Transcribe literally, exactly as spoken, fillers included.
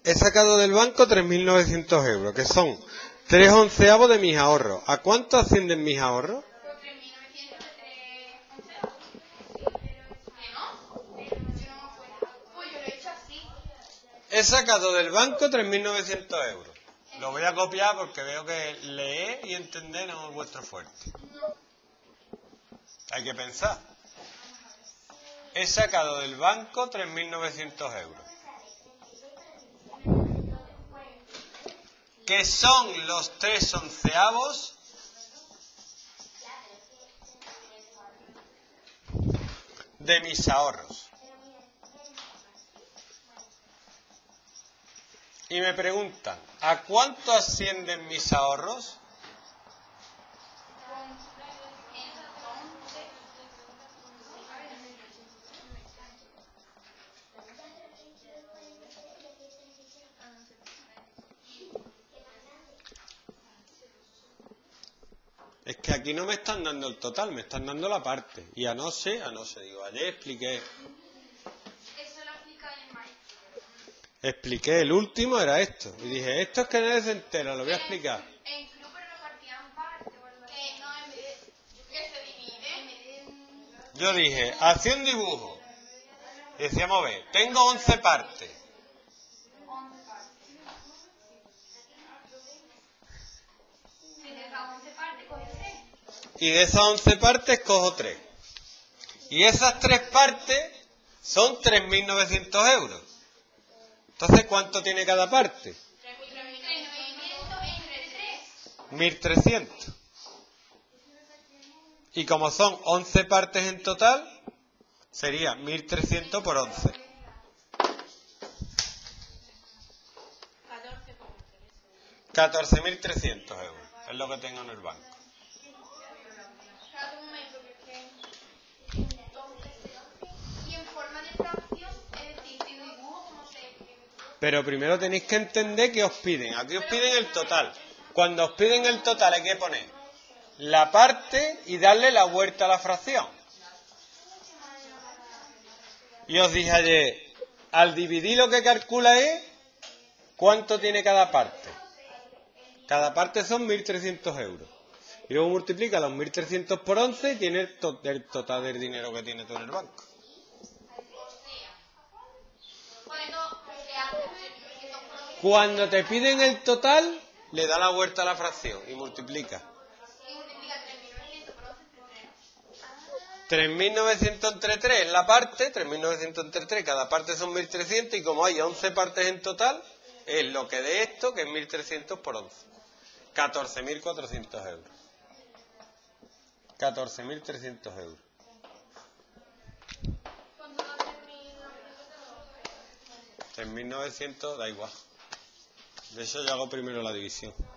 he sacado del banco tres mil novecientos euros, que son tres onceavos de mis ahorros. ¿A cuánto ascienden mis ahorros? He sacado del banco tres mil novecientos euros. Lo voy a copiar porque veo que leer y entender no es vuestro fuerte. Hay que pensar. He sacado del banco tres mil novecientos euros. ¿Qué son los tres onceavos de mis ahorros? Y me preguntan, ¿a cuánto ascienden mis ahorros? Es que aquí no me están dando el total, me están dando la parte. Y a no sé, a no sé, digo, ayer expliqué. Eso lo explica el maestro. Expliqué, el último era esto. Y dije, esto es que nadie se entera, lo voy a explicar. En club pero repartían parte o algo así. Que no, en vez de que se divide, en vez de... Yo dije, hacía un dibujo. Y decíamos, ve, tengo once partes. once partes. Si de esas once partes coges tres. Y de esas once partes cojo tres. Y esas tres partes son tres mil novecientos euros. Entonces, ¿cuánto tiene cada parte? tres mil novecientos entre tres. mil trescientos. Y como son once partes en total, sería mil trescientos por once. catorce mil trescientos euros. Es lo que tengo en el banco. Espérate un momento, que es que... Y en forma de fracción, es decir, si dibujo como se... Pero primero tenéis que entender qué os piden. Aquí os piden el total. Cuando os piden el total hay que poner la parte y darle la vuelta a la fracción. Y os dije ayer, al dividir lo que calcula es cuánto tiene cada parte. Cada parte son mil trescientos euros. Y luego multiplica los mil trescientos por once y tiene el, to el total del dinero que tiene tú en el banco. Cuando te piden el total, le da la vuelta a la fracción y multiplica. tres mil novecientos entre tres es la parte, tres mil novecientos entre tres, cada parte son mil trescientos y como hay once partes en total, es lo que de esto, que es mil trescientos por once. catorce mil cuatrocientos euros. catorce mil trescientos euros. tres mil novecientos da igual. De eso yo hago primero la división.